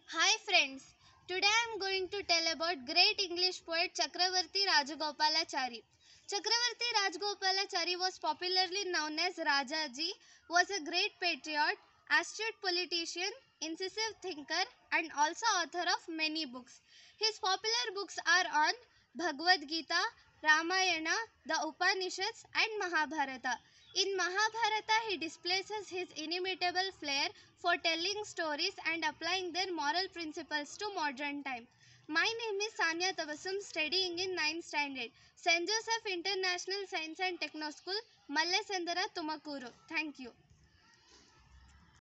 Hi friends, today I am going to tell about great English poet Chakravarti Rajagopalachari. Chakravarti Rajagopalachari was popularly known as Rajaji, was a great patriot, astute politician, incisive thinker and also author of many books. His popular books are on Bhagavad Gita, Ramayana, the Upanishads and Mahabharata. In Mahabharata, he displays his inimitable flair for telling stories and applying their moral principles to modern time. My name is Sanya Tabassum, studying in 9th standard, St. Joseph International Science and Techno School, Mallesandara, Tumakuru. Thank you.